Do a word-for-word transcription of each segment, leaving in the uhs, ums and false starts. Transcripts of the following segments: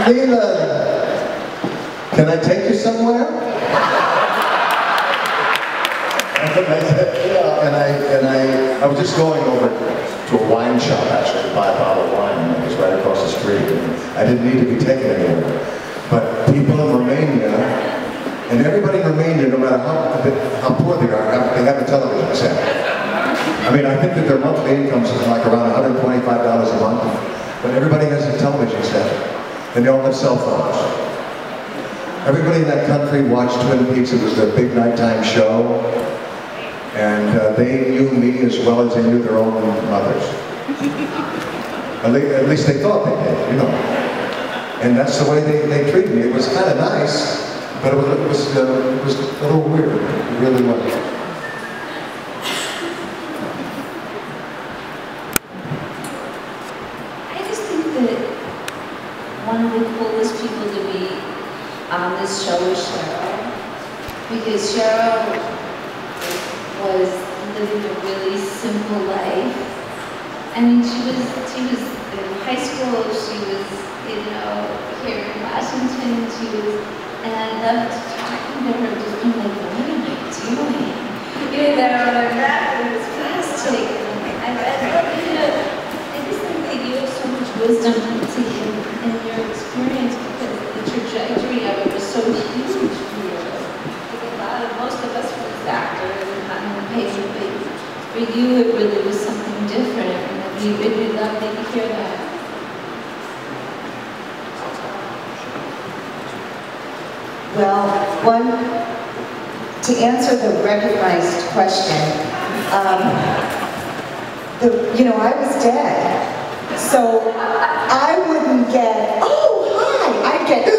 Leland, can I take you somewhere? And I said, yeah, and I, and I, I was just going over to a wine shop, actually, to buy a bottle of wine, and it was right across the street, and I didn't need to be taken anywhere. But people in Romania, and everybody in Romania, no matter how, how poor they are, have, they have a television set. I mean, I think that their monthly income is like around one hundred twenty-five dollars a month, but everybody has a television set, and they all have cell phones. Everybody in that country watched Twin Peaks. It was their big nighttime show. And uh, they knew me as well as they knew their own mothers. At, le at least they thought they did, you know. And that's the way they, they treated me. It was kind of nice, but it was, it was, uh, it was a little weird. It really was. I just think that one of the coolest people to be on this show is Cheryl. Because Cheryl was living a really simple life. I mean, she was, she was in high school, she was, you know, here in Washington, she was, and I loved talking to her, just being like, what am I doing? You know, I'm not, it was plastic, and I read, you know, I just think that you have so much wisdom to you in your experience because the trajectory of it was so huge for you. Like a lot of, most of us were factors. For you, it really was something different, and we would love to hear that. Well, one, to answer the recognized question, um, the, you know, I was dead, so I wouldn't get, oh, hi, I'd get,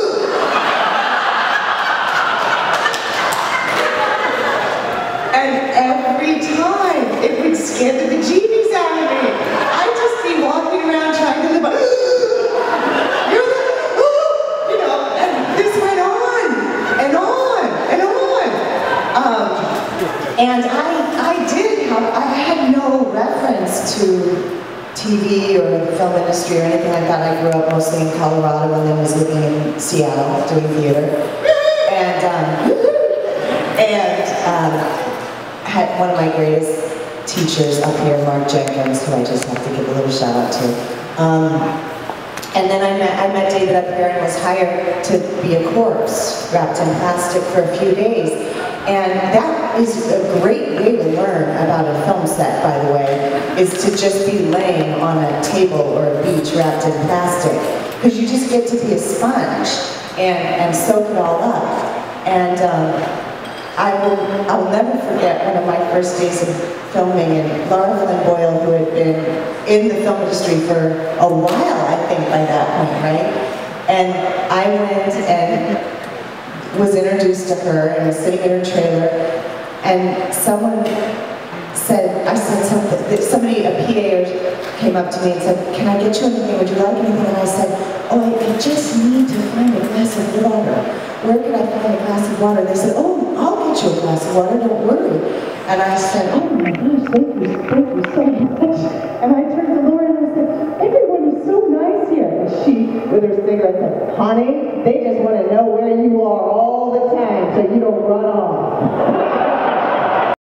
it would scare the bejeebies out of me. I'd just be walking around trying to live up. You're like, oh, you know, and this went on and on and on. Um, and I, I did have, I had no reference to T V or the film industry or anything like that. I grew up mostly in Colorado and then was living in Seattle doing theater. And, um, and um, had one of my greatest teachers up here, Mark Jenkins, who I just have to give a little shout out to. Um, and then I met, I met David up here and was hired to be a corpse wrapped in plastic for a few days. And that is a great way to learn about a film set, by the way, is to just be laying on a table or a beach wrapped in plastic. Because you just get to be a sponge and, and soak it all up. And um, I will, I will never forget one of my first days of filming, and Laura Flynn Boyle, who had been in the film industry for a while, I think, by that point, right? And I went and was introduced to her and was sitting in her trailer, and someone said, I said something, somebody, a P A came up to me and said, can I get you anything, would you like anything? And I said, oh, I just need to find a glass of water. Where can I find a glass of water? They said, oh, I'll get you a glass of water, don't worry. And I said, oh my gosh, thank you, thank you so much. And I turned to Laura and I said, everyone is so nice here. And she, with her cigarette, said, honey, they just want to know where you are